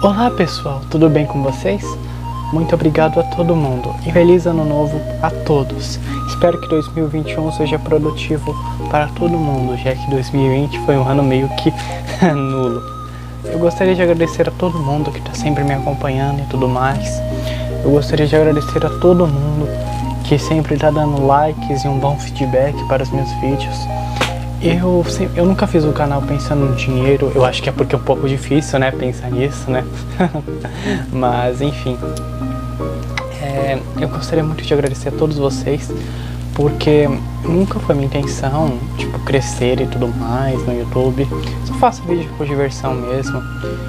Olá pessoal, tudo bem com vocês? Muito obrigado a todo mundo e feliz ano novo a todos. Espero que 2021 seja produtivo para todo mundo, já que 2020 foi um ano meio que nulo. Eu gostaria de agradecer a todo mundo que está sempre me acompanhando e tudo mais. Eu gostaria de agradecer a todo mundo que sempre está dando likes e um bom feedback para os meus vídeos. Eu nunca fiz o canal pensando no dinheiro, eu acho que é porque é um pouco difícil, né, pensar nisso, né, mas enfim, eu gostaria muito de agradecer a todos vocês, porque nunca foi minha intenção, tipo, crescer e tudo mais no YouTube, só faço vídeo por diversão mesmo.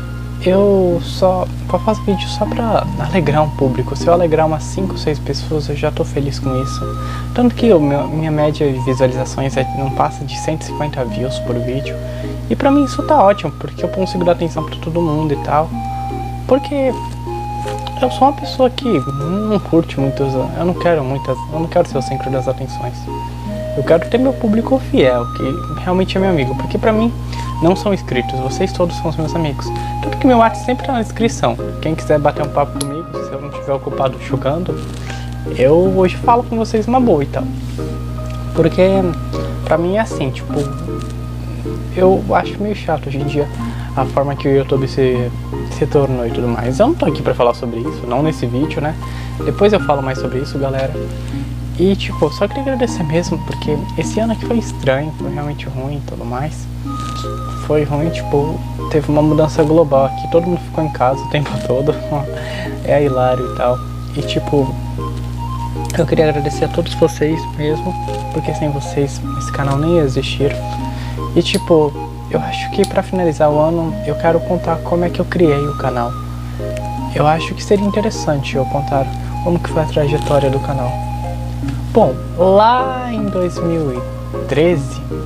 Eu só faço vídeo só pra alegrar um público. Se eu alegrar umas 5 ou 6 pessoas, eu já tô feliz com isso. Tanto que minha média de visualizações não passa de 150 views por vídeo. E pra mim isso tá ótimo, porque eu consigo dar atenção pra todo mundo e tal. Porque eu sou uma pessoa que não curte muitos... Eu não quero ser o centro das atenções. Eu quero ter meu público fiel, que realmente é meu amigo. Porque pra mim, não são inscritos, vocês todos são os meus amigos. Tanto que meu WhatsApp sempre tá na descrição. Quem quiser bater um papo comigo, se eu não estiver ocupado jogando, eu hoje falo com vocês uma boa e tal. Porque pra mim é assim, tipo, eu acho meio chato hoje em dia a forma que o YouTube se tornou e tudo mais. Eu não tô aqui pra falar sobre isso, não nesse vídeo, né? Depois eu falo mais sobre isso, galera. E tipo, só queria agradecer mesmo, porque esse ano aqui foi estranho, foi realmente ruim e tudo mais. Foi ruim, tipo, teve uma mudança global aqui, todo mundo ficou em casa o tempo todo. É hilário e tal. E tipo, eu queria agradecer a todos vocês mesmo, porque sem vocês esse canal nem ia existir. E tipo, eu acho que pra finalizar o ano, eu quero contar como é que eu criei o canal. Eu acho que seria interessante eu contar como que foi a trajetória do canal. Bom, lá em 2013,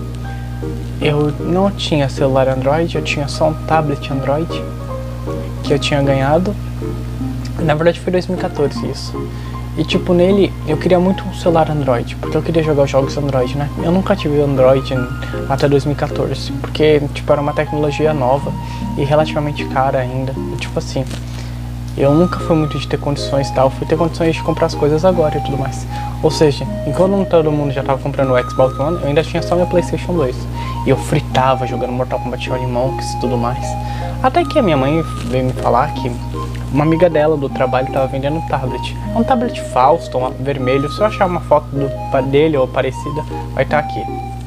eu não tinha celular Android, eu tinha só um tablet Android que eu tinha ganhado. Na verdade foi 2014 isso. E tipo, nele eu queria muito um celular Android, porque eu queria jogar jogos Android, né? Eu nunca tive Android até 2014, porque tipo, era uma tecnologia nova e relativamente cara ainda. E, tipo assim, eu nunca fui muito de ter condições e tal, fui ter condições de comprar as coisas agora e tudo mais. Ou seja, enquanto todo mundo já tava comprando o Xbox One, eu ainda tinha só meu PlayStation 2. E eu fritava jogando Mortal Kombat Shaolin Monks e tudo mais. Até que a minha mãe veio me falar que uma amiga dela do trabalho tava vendendo um tablet. É um tablet Falston, vermelho. Se eu achar uma foto dele ou parecida, vai estar aqui.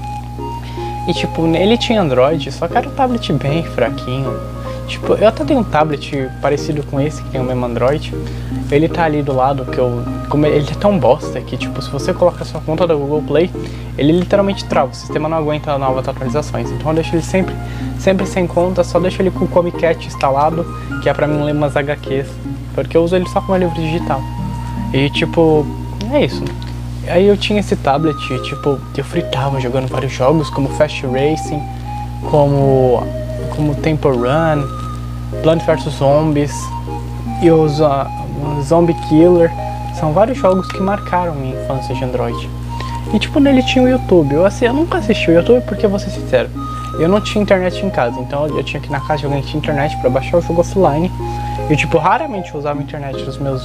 E tipo, ele tinha Android, só que era um tablet bem fraquinho. Tipo, eu até tenho um tablet parecido com esse, que tem o mesmo Android. Ele tá ali do lado, ele é tão bosta que, tipo, se você colocar sua conta da Google Play, ele literalmente trava, o sistema não aguenta novas atualizações. Então eu deixo ele sempre sem conta, só deixo ele com o Comic Cat instalado, que é pra mim ler umas HQs, porque eu uso ele só como livro digital. E tipo, é isso. Aí eu tinha esse tablet, tipo, eu fritava jogando vários jogos, como Fast Racing, como Temple Run, Plants vs Zombies e os Zombie Killer. São vários jogos que marcaram minha infância de Android. E tipo, nele tinha o YouTube. Eu nunca assisti o YouTube porque, vou ser sincero, eu não tinha internet em casa. Então eu tinha que ir na casa de alguém que tinha internet pra baixar o jogo offline. E tipo, raramente eu usava a internet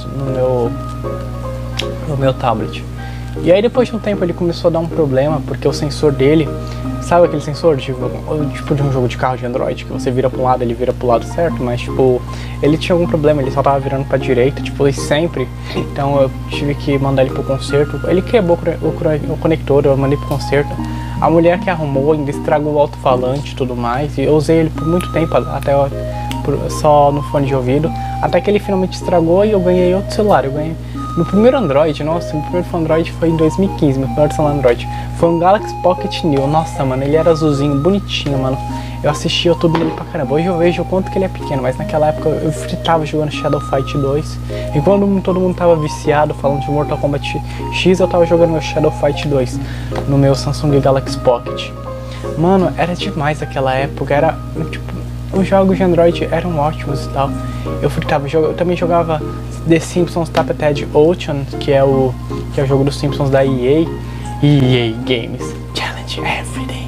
no meu tablet. E aí depois de um tempo ele começou a dar um problema, porque o sensor dele, sabe aquele sensor tipo de um jogo de carro de Android, que você vira para um lado, ele vira pro lado certo, mas tipo, ele tinha algum problema, ele só tava virando pra direita, tipo, e sempre. Então eu tive que mandar ele pro conserto. Ele quebrou o conector, eu mandei pro conserto. A mulher que arrumou ainda estragou o alto-falante e tudo mais, e eu usei ele por muito tempo, só no fone de ouvido, até que ele finalmente estragou e eu ganhei outro celular. Eu ganhei meu primeiro Android, nossa, meu primeiro Android foi em 2015, meu primeiro celular Android. Foi um Galaxy Pocket New, nossa, mano, ele era azulzinho, bonitinho, mano. Eu assisti o YouTube dele pra caramba, hoje eu vejo o quanto que ele é pequeno, mas naquela época eu fritava jogando Shadow Fight 2. E quando todo mundo tava viciado falando de Mortal Kombat X, eu tava jogando meu Shadow Fight 2 no meu Samsung Galaxy Pocket. Mano, era demais aquela época, era, tipo, os jogos de Android eram ótimos e tal. Eu fritava, eu também jogava The Simpsons Tapeted Ocean, que é o jogo dos Simpsons da EA. EA Games Challenge Everyday.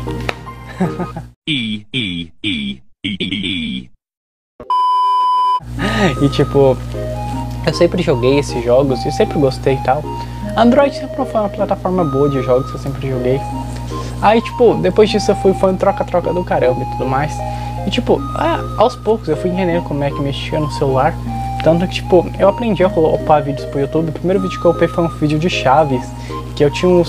E tipo, eu sempre joguei esses jogos, eu sempre gostei e tal. Android sempre foi uma plataforma boa de jogos, eu sempre joguei. Aí tipo, depois disso foi um troca-troca do caramba e tudo mais. E tipo, aos poucos eu fui entendendo como é que mexia no celular. Tanto que tipo, eu aprendi a upar vídeos pro YouTube. O primeiro vídeo que eu upei foi um vídeo de Chaves. Que eu tinha um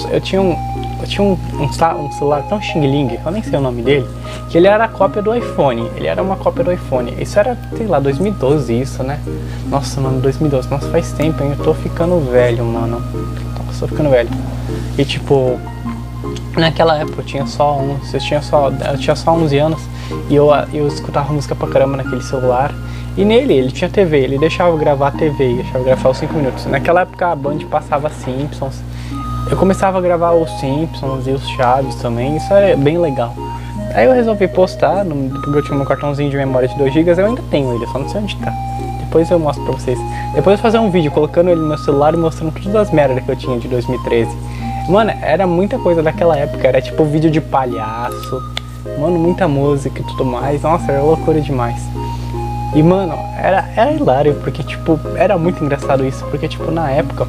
celular tão xing-ling, eu nem sei o nome dele, que ele era a cópia do iPhone. Ele era uma cópia do iPhone. Isso era, sei lá, 2012 isso, né? Nossa, mano, 2012. Nossa, faz tempo, hein? Eu tô ficando velho, mano. Tô ficando velho. E tipo, naquela época eu tinha só 11 anos. E eu escutava música pra caramba naquele celular. E nele, ele tinha TV, ele deixava eu gravar a TV, deixava eu gravar os 5 minutos. Naquela época a Band passava Simpsons. Eu começava a gravar os Simpsons e os Chaves também, isso era bem legal. Aí eu resolvi postar, porque eu tinha um cartãozinho de memória de 2 GB, eu ainda tenho ele, só não sei onde tá. Depois eu mostro pra vocês. Depois eu vou fazer um vídeo colocando ele no meu celular e mostrando todas as merdas que eu tinha de 2013. Mano, era muita coisa daquela época, era tipo vídeo de palhaço, mano, muita música e tudo mais, nossa, era loucura demais. E mano, era hilário, porque tipo, era muito engraçado isso, porque tipo, na época,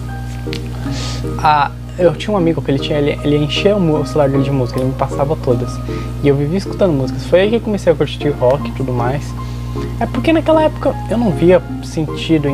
eu tinha um amigo que ele enchia o celular dele de música, ele me passava todas. E eu vivia escutando músicas, foi aí que eu comecei a curtir rock e tudo mais. É porque naquela época eu não via sentido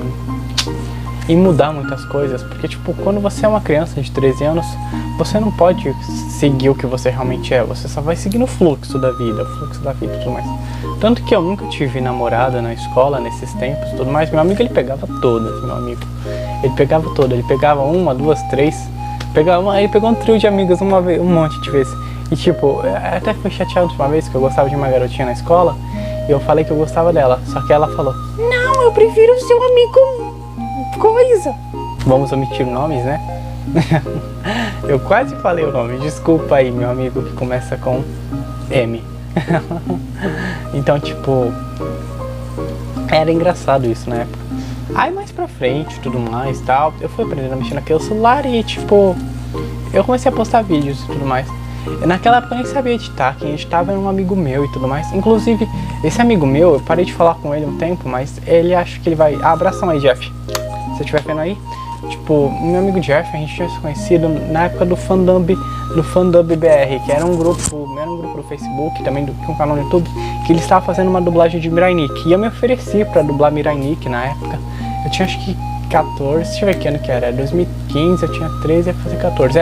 em mudar muitas coisas, porque tipo, quando você é uma criança de 13 anos, você não pode seguir o que você realmente é, você só vai seguir o fluxo da vida e tudo mais. Tanto que eu nunca tive namorada na escola nesses tempos e tudo mais. Meu amigo, ele pegava todas, meu amigo. Ele pegava todas, ele pegava 1, 2, 3, ele pegou um trio de amigas uma vez, um monte de vezes. E tipo, eu até fui chateado uma vez que eu gostava de uma garotinha na escola, e eu falei que eu gostava dela, só que ela falou: não, eu prefiro o seu amigo coisa. Vamos omitir nomes, né? Eu quase falei o nome, desculpa aí, meu amigo que começa com M. Então, tipo, era engraçado isso na época. Aí mais pra frente, tudo mais e tal, eu fui aprendendo a mexer naquele celular e, tipo, eu comecei a postar vídeos e tudo mais. E naquela época eu nem sabia editar, quem editava era um amigo meu e tudo mais. Inclusive, esse amigo meu, eu parei de falar com ele um tempo, mas ele acha que ele vai... abração aí, Jeff. Se você estiver vendo aí. Tipo, meu amigo Jeff, a gente tinha se conhecido na época do Fandub BR, que era um grupo do Facebook, também com um canal no YouTube, que ele estava fazendo uma dublagem de Mirai Nikki. E eu me ofereci pra dublar Mirai Nikki na época. Eu tinha acho que 14, deixa eu ver que ano que era, 2015, eu tinha 13, ia fazer 14,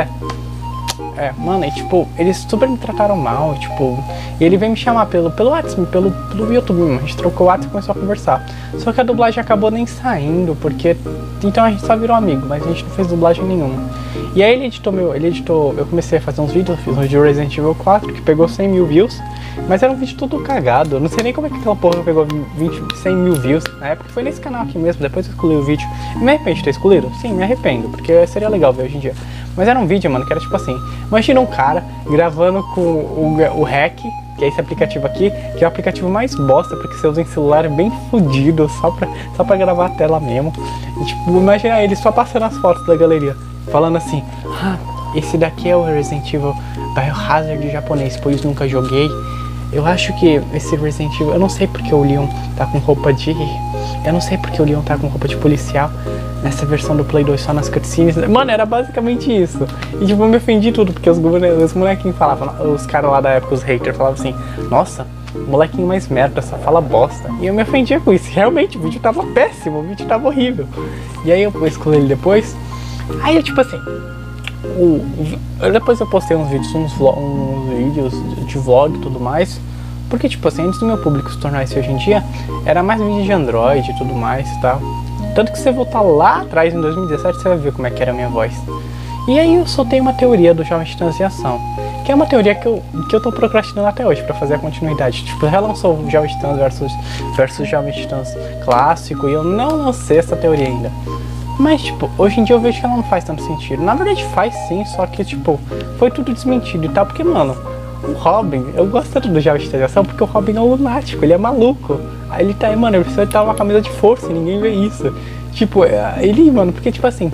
mano, e tipo, eles super me trataram mal, tipo, e ele veio me chamar pelo WhatsApp, pelo YouTube mesmo, a gente trocou o WhatsApp e começou a conversar. Só que a dublagem acabou nem saindo, porque, então a gente só virou amigo, mas a gente não fez dublagem nenhuma. E aí ele editou, eu comecei a fazer uns vídeos, eu fiz um vídeo de Resident Evil 4, que pegou 100 mil views, mas era um vídeo todo cagado, eu não sei nem como é que aquela porra pegou 100 mil views, na época foi nesse canal aqui mesmo, depois eu excluí o vídeo. Me arrependo de ter excluído? Sim, me arrependo, porque seria legal ver hoje em dia. Mas era um vídeo, mano, que era tipo assim, imagina um cara gravando com o REC, que é esse aplicativo aqui, que é o aplicativo mais bosta, porque você usa em celular bem fodido, só pra gravar a tela mesmo. E, tipo, imagina ele só passando as fotos da galeria, falando assim: esse daqui é o Resident Evil Biohazard japonês, pois nunca joguei. Eu acho que esse Resident Evil, eu não sei porque o Leon tá com roupa de... Eu não sei porque o Leon tá com roupa de policial nessa versão do Play 2 só nas cutscenes. Mano, era basicamente isso. E tipo, eu me ofendi tudo, porque os molequinhos falavam, os caras lá da época, os haters, falavam assim: nossa, molequinho mais merda, só fala bosta. E eu me ofendia com isso. Realmente, o vídeo tava péssimo, o vídeo tava horrível. E aí eu escolhi ele depois. Aí eu tipo assim... Depois eu postei uns vídeos, uns vídeos de vlog e tudo mais. Porque tipo assim, antes do meu público se tornar esse hoje em dia, era mais vídeo de Android e tudo mais e tal. Tanto que se você voltar lá atrás, em 2017, você vai ver como é que era a minha voz. E aí eu soltei uma teoria do Jovem Titãs em Ação, que é uma teoria que eu tô procrastinando até hoje pra fazer a continuidade. Tipo, relançou o Jovem Titãs versus Jovem Titãs clássico, e eu não lancei essa teoria ainda. Mas, tipo, hoje em dia eu vejo que ela não faz tanto sentido. Na verdade faz sim, só que, tipo, foi tudo desmentido e tal, porque, mano, o Robin, eu gosto tanto do Jovem Titãs porque o Robin é um lunático, ele é maluco. Aí ele tá aí, mano, ele precisa estar uma camisa de força e ninguém vê isso. Tipo, ele, mano, porque, tipo assim,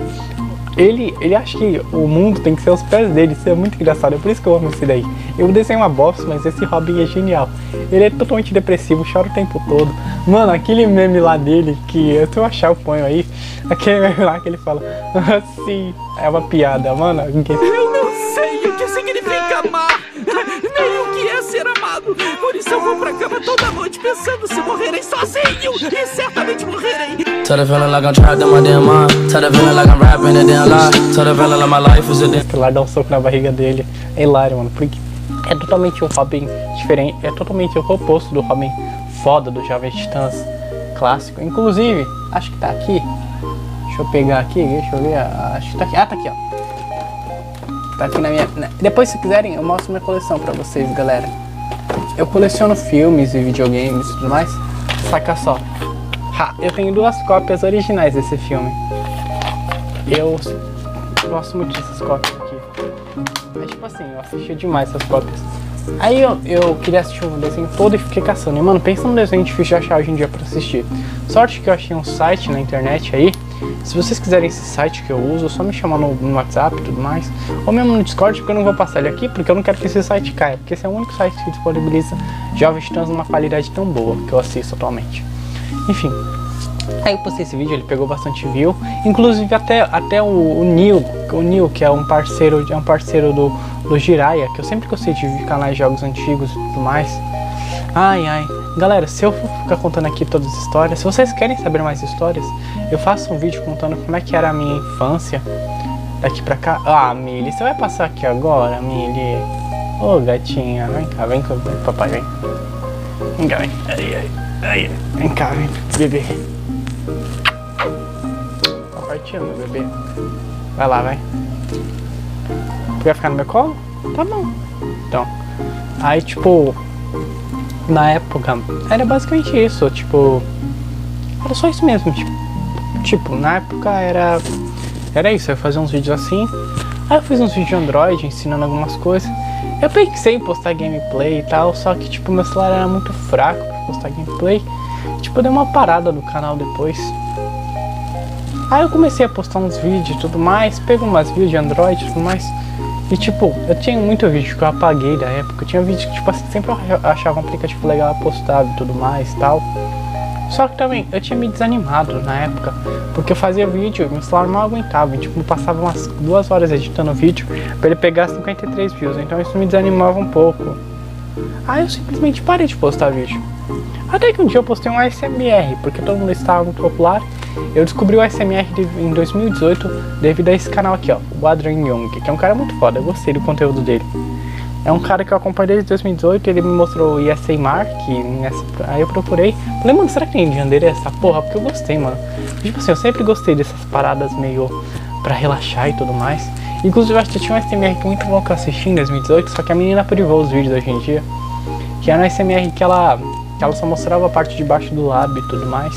ele acha que o mundo tem que ser aos pés dele, isso é muito engraçado, é por isso que eu amo esse daí. Eu desenho uma bosta, mas esse Robin é genial. Ele é totalmente depressivo, chora o tempo todo. Mano, aquele meme lá dele, que se eu achar eu ponho aí, aquele meme lá que ele fala, assim, é uma piada, mano. Eu não sei o que significa amar, nem o que é ser amado. Por isso eu vou pra cama toda noite pensando se morrerei sozinho, e certamente morrerei. Tell the feeling like I'm trapped in my damn mind. Tell the feeling like I'm rapping a damn lie. Tell the feeling like my life is a damn. Lá dá um soco na barriga dele. É hilário, mano, porque é totalmente um Robin diferente, é totalmente o oposto do Robin foda do Jovens Titãs clássico. Inclusive, acho que tá aqui. Deixa eu pegar aqui, deixa eu ver. Acho que tá aqui. Ah, tá aqui, ó. Tá aqui na minha. Depois, se quiserem, eu mostro minha coleção pra vocês, galera. Eu coleciono filmes e videogames e tudo mais. Saca só. Eu tenho 2 cópias originais desse filme. Eu gosto muito dessas cópias aqui. É tipo assim, eu assisti demais essas cópias. Aí eu queria assistir um desenho todo e fiquei caçando. E mano, pensa num desenho difícil de achar hoje em dia pra assistir. Sorte que eu achei um site na internet aí. Se vocês quiserem esse site que eu uso, é só me chamar no WhatsApp e tudo mais. Ou mesmo no Discord, porque eu não vou passar ele aqui, porque eu não quero que esse site caia. Porque esse é o único site que disponibiliza Jovens Titãs numa qualidade tão boa que eu assisto atualmente. Enfim. Aí eu postei esse vídeo, ele pegou bastante view. Inclusive até o Neil, que é um parceiro do Jiraiya, que eu sempre gostei de canais de jogos antigos e tudo mais. Galera, se eu for ficar contando aqui todas as histórias, se vocês querem saber mais histórias, eu faço um vídeo contando como é que era a minha infância daqui pra cá. Ah, Millie, você vai passar aqui agora, Millie? Ô, gatinha, vem cá, vem papai, vem. Vem cá, vem. Vem cá, vem, bebê. Papai te ama, bebê. Vai lá, vai. Quer ficar no meu colo? Tá bom. Então, aí tipo, na época, era basicamente isso, tipo, era só isso mesmo, tipo, na época era isso, eu fazia uns vídeos assim, aí eu fiz uns vídeos de Android ensinando algumas coisas, eu pensei em postar gameplay e tal, só que tipo, meu celular era muito fraco pra postar gameplay, tipo, eu dei uma parada no canal depois. Aí eu comecei a postar uns vídeos e tudo mais, pego umas vídeos de Android e tudo mais. E tipo, eu tinha muito vídeo que eu apaguei da época. Eu tinha vídeo que tipo assim, sempre eu achava um aplicativo legal, postava e tudo mais e tal. Só que também eu tinha me desanimado na época, porque eu fazia vídeo e meu celular não aguentava. E, tipo, eu passava umas 2 horas editando o vídeo pra ele pegar 53 views. Então isso me desanimava um pouco. Aí eu simplesmente parei de postar vídeo. Até que um dia eu postei um ASMR, porque todo mundo estava muito popular. Eu descobri o ASMR em 2018 devido a esse canal aqui, ó, o Adrian Young, que é um cara muito foda, eu gostei do conteúdo dele. É um cara que eu acompanho desde 2018, ele me mostrou o ASMR, aí eu procurei. Falei, mano, será que tem dele essa porra? Porque eu gostei, mano. Tipo assim, eu sempre gostei dessas paradas meio pra relaxar e tudo mais. Inclusive, eu acho que tinha um ASMR muito bom que eu assisti em 2018, só que a menina privou os vídeos hoje em dia. Que era um ASMR que ela só mostrava a parte de baixo do lábio e tudo mais.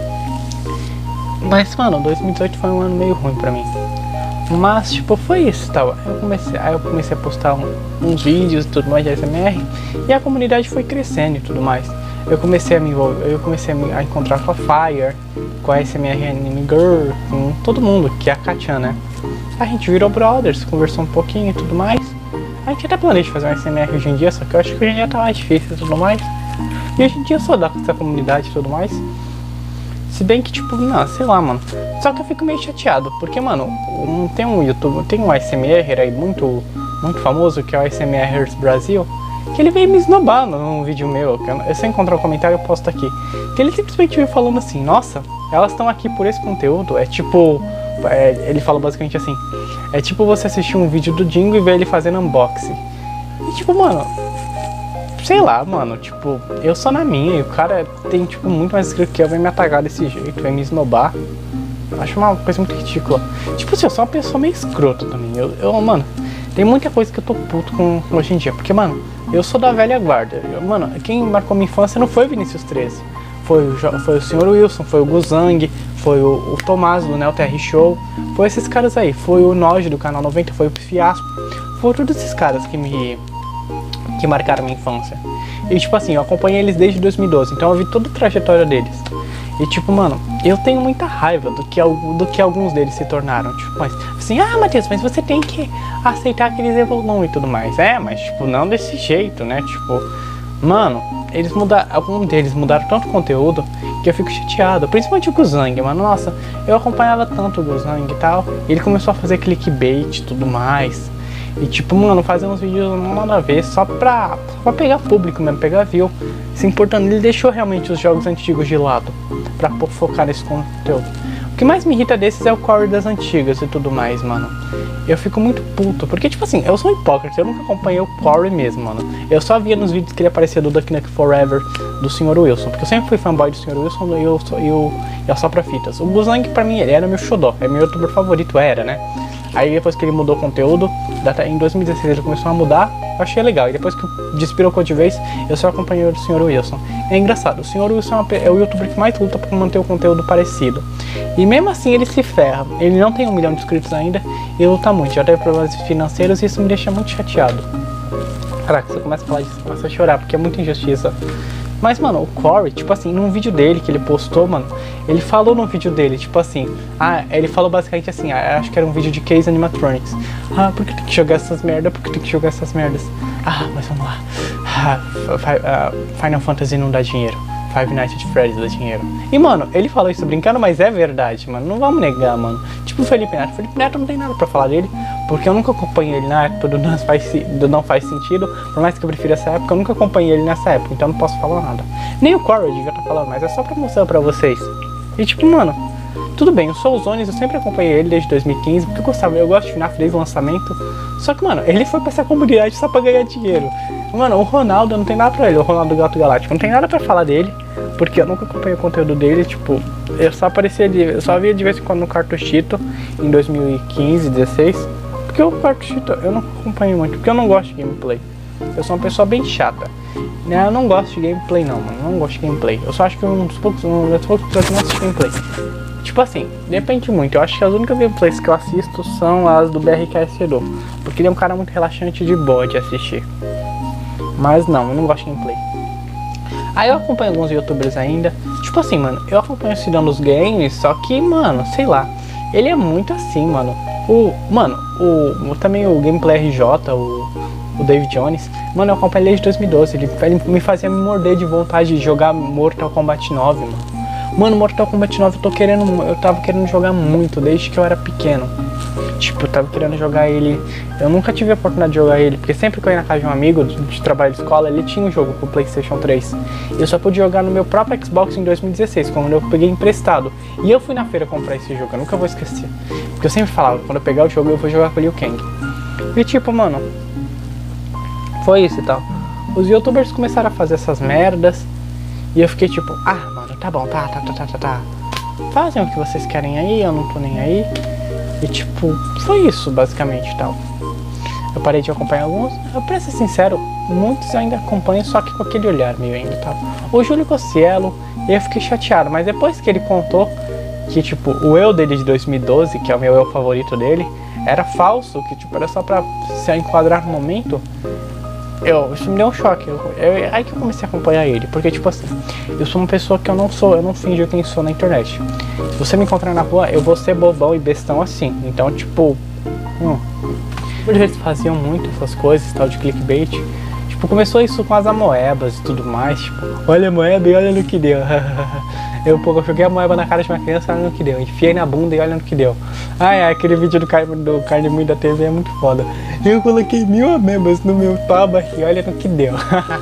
Mas, mano, 2018 foi um ano meio ruim pra mim. Mas, tipo, foi isso, tal. Aí eu comecei a postar uns vídeos e tudo mais de ASMR. E a comunidade foi crescendo e tudo mais. Eu comecei a me envolver, a encontrar com a Fire, com a ASMR Anime Girl, com todo mundo, que é a Katia, né? A gente virou brothers, conversou um pouquinho e tudo mais. A gente até planeja fazer um ASMR hoje em dia, só que eu acho que hoje em dia tá mais difícil e tudo mais. E hoje em dia eu sou dessa comunidade e tudo mais. Se bem que, tipo, não, sei lá, mano. Só que eu fico meio chateado, porque, mano, tem um YouTube, tem um ASMR aí muito famoso, que é o ASMRers Brasil, que ele veio me esnobar num vídeo meu, que eu só encontrar um comentário eu posto aqui. Que ele simplesmente veio falando assim, nossa, elas estão aqui por esse conteúdo, é tipo... ele fala basicamente assim, é tipo você assistir um vídeo do Dingo e ver ele fazendo unboxing. E tipo, mano... sei lá, mano, tipo, eu sou na minha e o cara tem, tipo, muito mais inscrito que eu, vem me atacar desse jeito, vem me esnobar. Eu acho uma coisa muito ridícula. Tipo assim, eu sou uma pessoa meio escrota também. Mano, tem muita coisa que eu tô puto com hoje em dia. Porque, mano, eu sou da velha guarda. Mano, quem marcou minha infância não foi o Vinicius 13. Foi o Sr. Wilson, foi o Guzang, foi o Tomás do Neo TR Show. Foi esses caras aí. Foi o Noge do Canal 90, foi o Fiasco. Foram todos esses caras que marcaram minha infância. E tipo assim, eu acompanhei eles desde 2012, então eu vi toda a trajetória deles. E tipo, mano, eu tenho muita raiva do que alguns deles se tornaram. Tipo, mas assim, Matheus, mas você tem que aceitar que eles evoluam e tudo mais. Mas tipo, não desse jeito, né? Tipo, mano, alguns deles mudaram tanto conteúdo que eu fico chateado. Principalmente o Guzang, mano. Nossa, eu acompanhava tanto o Guzang e tal. E ele começou a fazer clickbait e tudo mais. E tipo, mano, fazer uns vídeos não nada a ver, só pra pegar público mesmo, pegar view. Se importando, ele deixou realmente os jogos antigos de lado pra focar nesse conteúdo. O que mais me irrita desses é o core das antigas e tudo mais, mano. Eu fico muito puto, porque tipo assim, eu sou um hipócrita, eu nunca acompanhei o core mesmo, mano. Eu só via nos vídeos que ele aparecia do Duck Nukem Forever, do Sr. Wilson, porque eu sempre fui fanboy do Sr. Wilson e a Sopra Fitas. O Guzang pra mim, ele era meu xodó, é meu youtuber favorito, era, né? Aí depois que ele mudou o conteúdo, em 2016 ele começou a mudar, eu achei legal. E depois que despirocou de vez, eu só acompanhei o Sr. Wilson. É engraçado, o Sr. Wilson é o youtuber que mais luta por manter o conteúdo parecido. E mesmo assim ele se ferra, ele não tem 1 milhão de inscritos ainda e luta muito, já teve problemas financeiros e isso me deixa muito chateado. Caraca, você começa a falar disso, você começa a chorar, porque é muita injustiça. Mas, mano, o Corey, tipo assim, num vídeo dele que ele postou, mano, ele falou num vídeo dele, tipo assim, ele falou basicamente assim, acho que era um vídeo de Case Animatronics. Por que tem que jogar essas merdas? Por que tem que jogar essas merdas? Mas vamos lá. Final Fantasy não dá dinheiro. Five Nights at Freddy's dá dinheiro. E, mano, ele falou isso brincando, mas é verdade, mano. Não vamos negar, mano. Tipo o Felipe Neto. Felipe Neto não tem nada pra falar dele, porque eu nunca acompanhei ele na época do Não Faz Sentido. Por mais que eu prefira essa época, eu nunca acompanhei ele nessa época, então eu não posso falar nada. Nem o Corey eu devia estar falando, mas é só pra mostrar pra vocês. E tipo, mano, tudo bem, o Soulzones eu sempre acompanhei ele desde 2015, porque eu gosto de FNAF desde o lançamento. Só que, mano, ele foi pra essa comunidade só pra ganhar dinheiro. Mano, o Ronaldo não tem nada pra ele, o Ronaldo Gato Galáctico, não tem nada pra falar dele, porque eu nunca acompanhei o conteúdo dele, tipo, eu só via de vez em quando no Cartuchito, em 2015, 16, porque o Cartuchito eu não acompanho muito, porque eu não gosto de gameplay. Eu sou uma pessoa bem chata, né? Eu não gosto de gameplay não, mano, eu não gosto de gameplay. Eu só acho que um dos poucos pessoas que não assistem gameplay. Tipo assim, depende muito, eu acho que as únicas gameplays que eu assisto são as do BRKS Edu, porque ele é um cara muito relaxante de boa de assistir. Mas não, eu não gosto de gameplay. Aí eu acompanho alguns youtubers ainda. Tipo assim, mano, eu acompanho o Cidão dos Games, só que, mano, sei lá, ele é muito assim, mano. Também o Gameplay RJ, o David Jones, mano, eu acompanho ele desde 2012. Ele me fazia me morder de vontade de jogar Mortal Kombat 9, mano. Mano, Mortal Kombat 9 eu tava querendo jogar muito desde que eu era pequeno. Tipo, eu tava querendo jogar ele. Eu nunca tive a oportunidade de jogar ele, porque sempre que eu ia na casa de um amigo de trabalho de escola, ele tinha um jogo com o PlayStation 3. Eu só pude jogar no meu próprio Xbox em 2016, quando eu peguei emprestado. E eu fui na feira comprar esse jogo, eu nunca vou esquecer. Porque eu sempre falava, quando eu pegar o jogo eu vou jogar com o Liu Kang. E tipo, mano, foi isso e tal. Os youtubers começaram a fazer essas merdas. E eu fiquei tipo, mano, tá bom, tá. Fazem o que vocês querem aí, eu não tô nem aí. E tipo, foi isso basicamente tal. Eu parei de acompanhar alguns, pra ser sincero, muitos eu ainda acompanho, só que com aquele olhar meio ainda tal. O Júlio Cossielo, eu fiquei chateado, mas depois que ele contou que tipo, o eu dele de 2012, que é o meu eu favorito dele, era falso, que tipo, era só pra se enquadrar no momento. Isso me deu um choque, aí que eu comecei a acompanhar ele, porque tipo assim, eu sou uma pessoa que eu não finjo quem sou na internet. Se você me encontrar na rua, eu vou ser bobão e bestão assim, então tipo, eles faziam muito essas coisas, tal de clickbait, tipo, começou isso com as amoebas e tudo mais, tipo, olha a moeba e olha no que deu. Eu joguei a moeba na cara de uma criança, olha no que deu. Enfiei na bunda e olha no que deu. Aquele vídeo do Carne Moída da TV é muito foda. Eu coloquei 1000 amebas no meu taba e olha no que deu.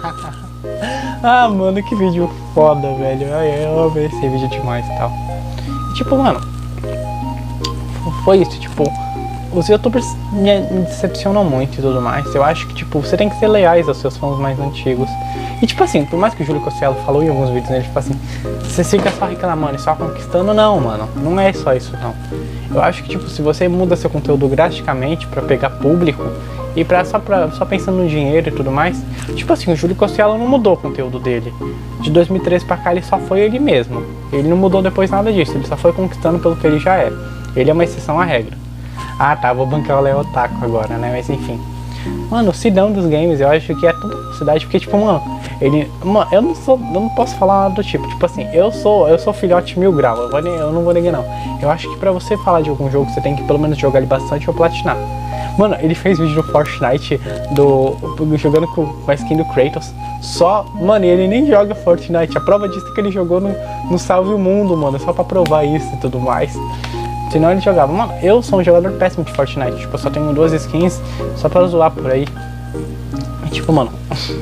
Mano, que vídeo foda, velho. Eu amo esse vídeo demais e tal. E tipo, mano, foi isso, tipo, os youtubers me decepcionam muito e tudo mais. Eu acho que, tipo, você tem que ser leais aos seus fãs mais antigos. E tipo assim, por mais que o Júlio Cossielo falou em alguns vídeos, né, tipo assim, você fica só reclamando e só conquistando, não, mano, não é só isso, não. Eu acho que, tipo, se você muda seu conteúdo drasticamente pra pegar público e só pensando no dinheiro e tudo mais, tipo assim, o Júlio Cossielo não mudou o conteúdo dele. De 2013 pra cá ele só foi ele mesmo. Ele não mudou depois nada disso, ele só foi conquistando pelo que ele já é. Ele é uma exceção à regra. Vou bancar o Léo Otaku agora, né, mas enfim. Mano, o Cidão dos Games, eu acho que é toda a cidade, porque tipo, mano, eu não posso falar nada do tipo assim, eu sou filhote 1000 grau, eu não vou negar não. Eu acho que pra você falar de algum jogo, você tem que pelo menos jogar ele bastante ou platinar. Mano, ele fez vídeo no Fortnite jogando com a skin do Kratos. Só, mano, ele nem joga Fortnite. A prova disso é que ele jogou no Salve o Mundo, mano. Só pra provar isso e tudo mais. Senão ele jogava. Mano, eu sou um jogador péssimo de Fortnite. Tipo, eu só tenho 2 skins só pra zoar por aí. E tipo, mano,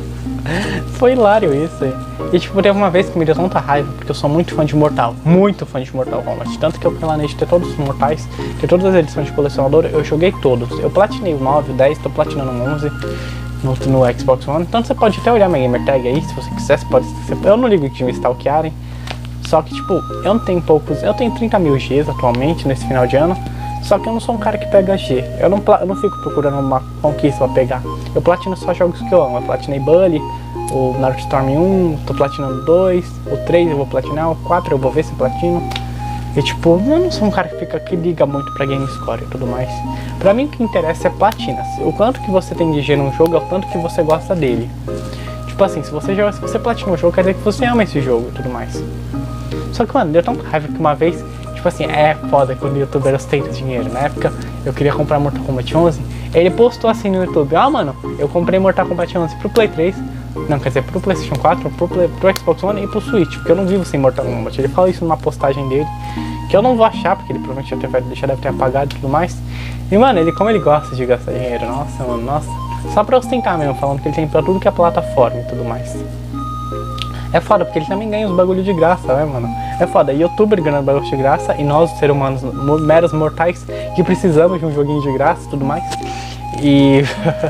foi hilário isso. E tipo, teve uma vez que me deu tanta raiva, porque eu sou muito fã de Mortal. Muito fã de Mortal Kombat. Tanto que eu planejei ter todos os Mortais, ter todas as edições de colecionador. Eu joguei todos. Eu platinei o 9, o 10, tô platinando o 11 no Xbox One. Então você pode até olhar minha gamer tag aí, se você quiser. Eu não ligo de me stalkearem. Só que tipo, eu não tenho poucos. Eu tenho 30 mil Gs atualmente, nesse final de ano. Só que eu não sou um cara que pega G. Eu não fico procurando uma conquista pra pegar. Eu platino só jogos que eu amo. Eu platinei Bully, o Naruto Storm 1, tô platinando 2, o 3 eu vou platinar, o 4 eu vou ver se platino. E tipo, eu não sou um cara que liga muito pra game score e tudo mais. Pra mim o que interessa é platinas. O quanto que você tem de G num jogo é o tanto que você gosta dele. Tipo assim, se você platina o jogo, quer dizer que você ama esse jogo e tudo mais. Só que, mano, deu tanta raiva que uma vez, tipo assim, é foda quando o youtuber ostenta dinheiro. Na época, eu queria comprar Mortal Kombat 11, ele postou assim no YouTube, mano, eu comprei Mortal Kombat 11 pro Play 3, não, quer dizer, pro PlayStation 4, pro Xbox One e pro Switch, porque eu não vivo sem Mortal Kombat. Ele fala isso numa postagem dele, que eu não vou achar, porque ele provavelmente já deve ter apagado e tudo mais. E, mano, como ele gosta de gastar dinheiro, nossa, mano, nossa, só pra ostentar mesmo, falando que ele tem pra tudo que é plataforma e tudo mais. É foda, porque ele também ganha os bagulho de graça, né, mano? É foda, youtuber ganhando bagulho de graça e nós, seres humanos, meros mortais, que precisamos de um joguinho de graça e tudo mais. E,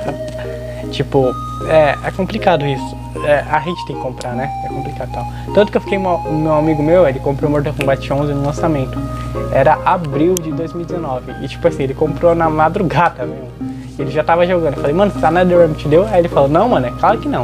tipo, é complicado isso. A gente tem que comprar, né? É complicado e tal. Tanto que eu fiquei, meu amigo meu, ele comprou Mortal Kombat 11 no lançamento. Era abril de 2019. E, tipo assim, ele comprou na madrugada mesmo. Ele já tava jogando. Eu falei, mano, a NetherRealm te deu? Aí ele falou, não, mano, é claro que não.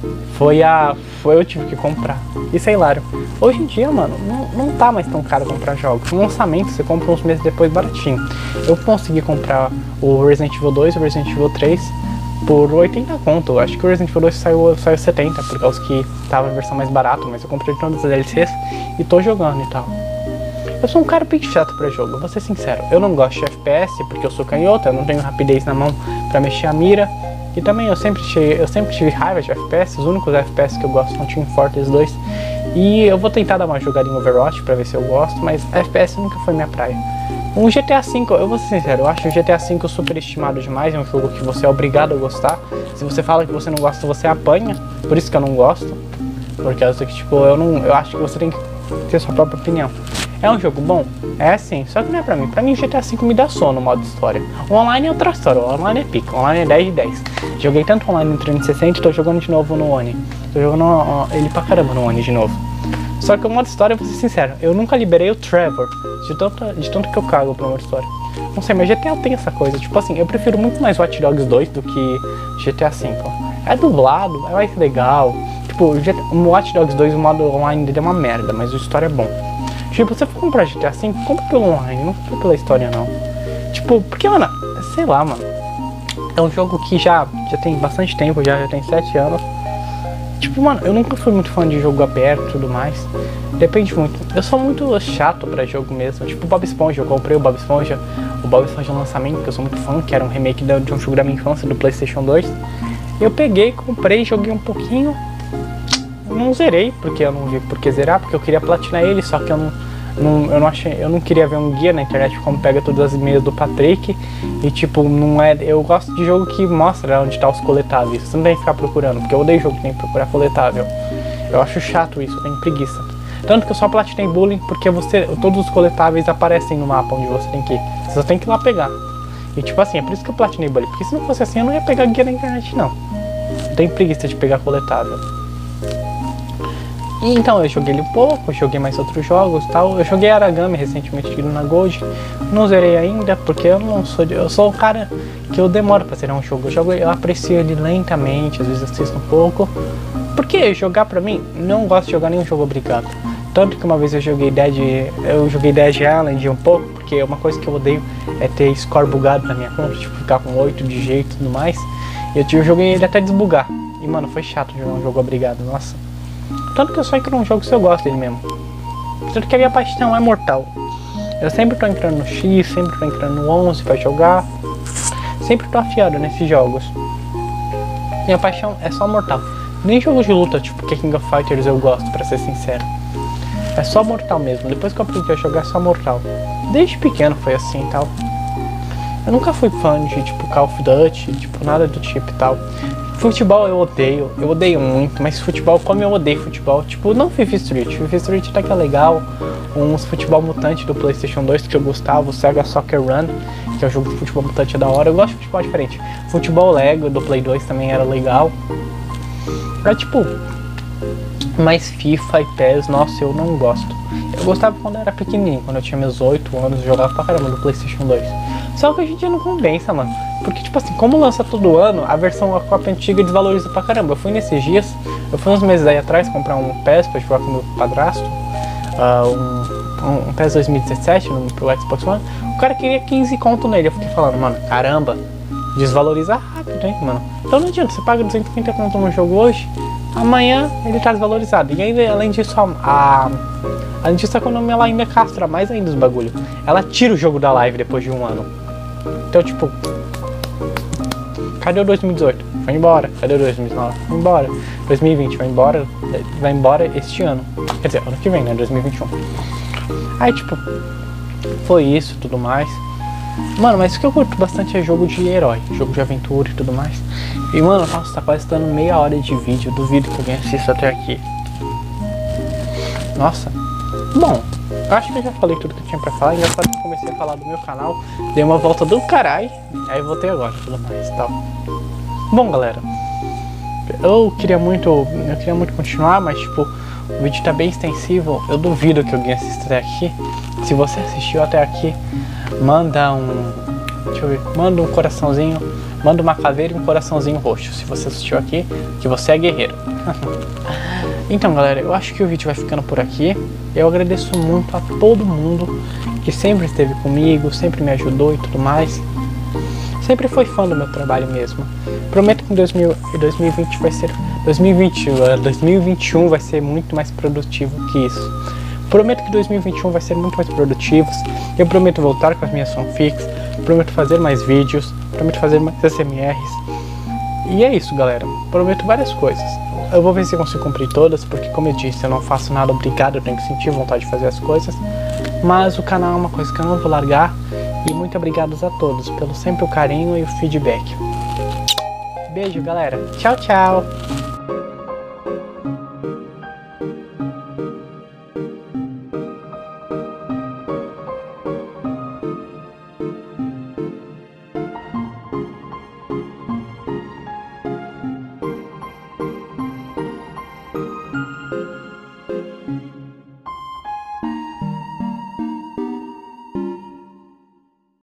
Eu tive que comprar. Isso é hilário. Hoje em dia, mano, não tá mais tão caro comprar jogos. No lançamento, você compra uns meses depois baratinho. Eu consegui comprar o Resident Evil 2 e o Resident Evil 3 por 80 conto. Acho que o Resident Evil 2 saiu 70, por causa que tava a versão mais barata. Mas eu comprei todas as DLCs e tô jogando e tal. Eu sou um cara bem chato pra jogo, vou ser sincero. Eu não gosto de FPS, porque eu sou canhota, eu não tenho rapidez na mão pra mexer a mira. E também eu sempre tive raiva de FPS, os únicos FPS que eu gosto são Team Fortress 2. E eu vou tentar dar uma jogadinha em Overwatch pra ver se eu gosto, mas FPS nunca foi minha praia. Um GTA V, eu vou ser sincero, eu acho o GTA V superestimado demais, é um jogo que você é obrigado a gostar. Se você fala que você não gosta, você apanha, por isso que eu não gosto. Porque tipo, eu acho que você tem que ter sua própria opinião. É um jogo bom? É sim, só que não é pra mim. Pra mim o GTA V me dá sono no modo história. O online é outra história, o online é pica, o online é 10 de 10. Joguei tanto online no 360 e tô jogando de novo no One. Tô jogando ele pra caramba no One de novo. Só que o modo história, vou ser sincero, eu nunca liberei o Trevor, de tanto que eu cago pro modo história. Não sei, mas GTA tem essa coisa, tipo assim, eu prefiro muito mais Watch Dogs 2 do que GTA V. É dublado, é mais legal. Tipo, o Watch Dogs 2, o modo online dele é uma merda, mas o história é bom. Tipo, se você for comprar GTA V, compra pelo online, não compra pela história não. Tipo, porque, mano, sei lá, mano. É um jogo que já tem bastante tempo, já tem 7 anos. Tipo, mano, eu nunca fui muito fã de jogo aberto e tudo mais. Depende muito. Eu sou muito chato pra jogo mesmo. Tipo, Bob Esponja, eu comprei o Bob Esponja lançamento, que eu sou muito fã, que era um remake de um jogo da minha infância, do PlayStation 2. Eu peguei, comprei, joguei um pouquinho. Não zerei, porque eu não vi por que zerar, porque eu queria platinar ele, só que eu não queria ver um guia na internet como pega todas as e-mails do Patrick. E tipo, eu gosto de jogo que mostra onde tá os coletáveis. Você não tem que ficar procurando, porque eu odeio jogo que tem que procurar coletável. Eu acho chato isso, eu tenho preguiça. Tanto que eu só platinei Bullying porque todos os coletáveis aparecem no mapa onde você tem que ir. Você só tem que ir lá pegar. E tipo assim, é por isso que eu platinei Bullying, porque se não fosse assim eu não ia pegar guia na internet não. Eu tenho preguiça de pegar coletável. E então eu joguei ele um pouco, joguei mais outros jogos e tal. Eu joguei Aragami recentemente aqui na Gold. Não zerei ainda, porque eu sou o cara que eu demoro pra zerar um jogo. Eu aprecio ele lentamente, às vezes assisto um pouco. Porque jogar pra mim, não gosto de jogar nenhum jogo obrigado. Tanto que uma vez eu joguei Dead Island um pouco, porque uma coisa que eu odeio é ter score bugado na minha conta, tipo ficar com 8 de jeito e tudo mais. Eu joguei ele até desbugar. E mano, foi chato jogar um jogo obrigado, nossa. Tanto que eu só entro num jogo se eu gosto dele mesmo. Tanto que a minha paixão é Mortal. Eu sempre tô entrando no X, sempre tô entrando no 11 pra jogar. Sempre tô afiado nesses jogos. Minha paixão é só Mortal. Nem jogos de luta, tipo King of Fighters eu gosto, pra ser sincero. É só Mortal mesmo. Depois que eu aprendi a jogar, é só Mortal. Desde pequeno foi assim e tal. Eu nunca fui fã de tipo Call of Duty, tipo nada do tipo e tal. Futebol eu odeio muito, mas futebol, como eu odeio futebol, tipo, não FIFA Street. FIFA Street até que é legal. Uns futebol mutante do PlayStation 2 que eu gostava, o Sega Soccer Run, que é um jogo de futebol mutante da hora. Eu gosto de futebol diferente. Futebol Lego do Play 2 também era legal. É tipo, mas FIFA e PES, nossa, eu não gosto. Eu gostava quando eu era pequenininho, quando eu tinha meus 8 anos, eu jogava pra caramba no PlayStation 2. Só que hoje em dia não compensa, mano. Porque, tipo assim, como lança todo ano, a versão a cópia antiga desvaloriza pra caramba. Eu fui nesses dias, eu fui uns meses aí atrás comprar um PES pra jogar com meu padrasto. Um PES 2017 pro Xbox One. O cara queria 15 conto nele. Eu fiquei falando, mano, caramba, desvaloriza rápido, hein, mano. Então não adianta, você paga 250 conto no jogo hoje, amanhã ele tá desvalorizado. E ainda, além disso, a Konami ela ainda castra mais ainda os bagulho. Ela tira o jogo da live depois de um ano. Então, tipo, cadê o 2018? Vai embora. Cadê o 2019? Vai embora. 2020 vai embora este ano. Quer dizer, ano que vem, né? 2021. Aí, tipo, foi isso, tudo mais. Mano, mas o que eu curto bastante é jogo de herói, jogo de aventura e tudo mais. E, mano, nossa, tá quase dando meia hora de vídeo. Eu duvido que alguém assista até aqui. Nossa. Bom, eu acho que eu já falei tudo que eu tinha pra falar. Engraçado que eu comecei a falar do meu canal, dei uma volta do caralho, aí voltei agora, tudo mais e tal. Bom, galera, eu queria muito continuar, mas tipo, o vídeo tá bem extensivo. Eu duvido que alguém assista até aqui. Se você assistiu até aqui, manda manda um coraçãozinho, manda uma caveira e um coraçãozinho roxo. Se você assistiu aqui, que você é guerreiro. Então, galera, eu acho que o vídeo vai ficando por aqui. Eu agradeço muito a todo mundo que sempre esteve comigo, sempre me ajudou e tudo mais. Sempre foi fã do meu trabalho mesmo. Prometo que em 2020 vai ser 2021 vai ser muito mais produtivo que isso. Prometo que 2021 vai ser muito mais produtivo. Eu prometo voltar com as minhas fanfics, prometo fazer mais vídeos, prometo fazer mais SMRs. E é isso, galera. Prometo várias coisas. Eu vou ver se eu consigo cumprir todas, porque como eu disse, eu não faço nada obrigado, eu tenho que sentir vontade de fazer as coisas. Mas o canal é uma coisa que eu não vou largar. E muito obrigado a todos pelo sempre o carinho e o feedback. Beijo, galera. Tchau, tchau.